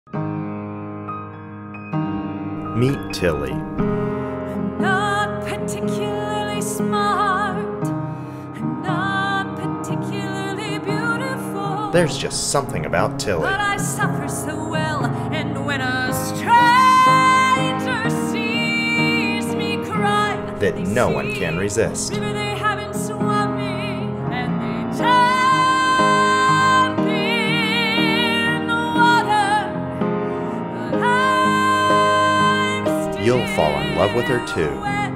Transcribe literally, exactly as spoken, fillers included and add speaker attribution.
Speaker 1: Meet Tilly.
Speaker 2: I'm not particularly smart. I'm not particularly beautiful.
Speaker 1: There's just something about Tilly.
Speaker 2: But I suffer so well, and when a stranger sees me cry,
Speaker 1: That no one can resist.
Speaker 2: Maybe they haven't swum me, and they jump in the water. But I'm still
Speaker 1: You'll fall in love with her too.
Speaker 2: wet.